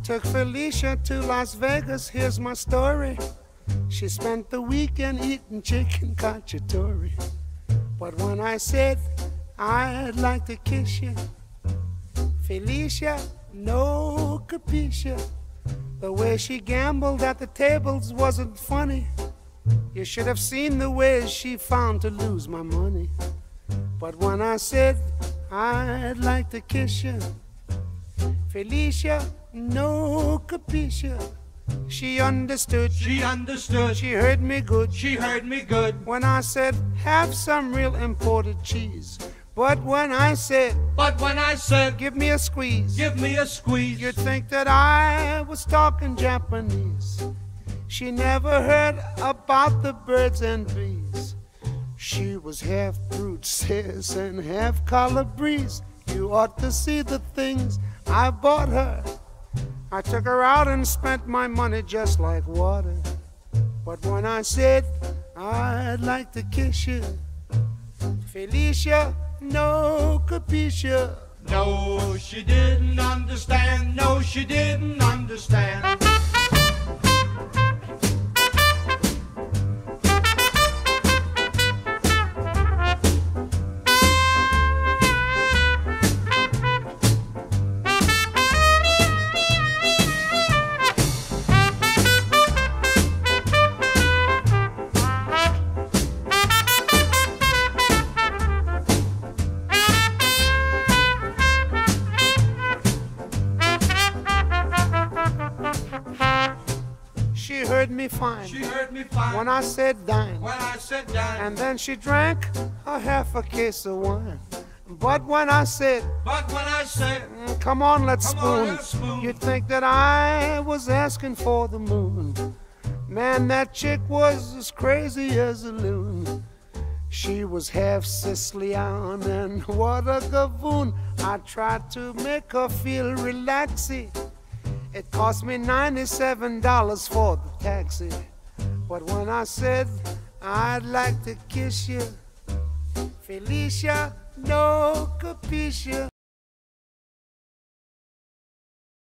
Took Felicia to Las Vegas, here's my story. She spent the weekend eating chicken cacciatore. But when I said I'd like to kiss you, Felicia, no capisce. The way she gambled at the tables wasn't funny. You should have seen the way she found to lose my money. But when I said I'd like to kiss you, Felicia, no capisce. She understood. She understood. She heard me good. She heard me good. When I said have some real imported cheese. But when I said give me a squeeze, you'd think that I was talking Japanese. She never heard about the birds and bees. She was half brute sis and half Calabrese. You ought to see the things I bought her. I took her out and spent my money just like water. But when I said I'd like to kiss you, Felicia, no capisce. No, she didn't understand. No, she didn't understand. She heard me fine. She heard me fine. When I said dine. When I said dine. And then she drank a half a case of wine. But when I said come on, let's spoon, you'd think that I was asking for the moon. Man, that chick was as crazy as a loon. She was half Sicilian, and what a gavoon. I tried to make her feel relaxy. It cost me $97 for the taxi. But when I said I'd like to kiss you, Felicia, no capisce.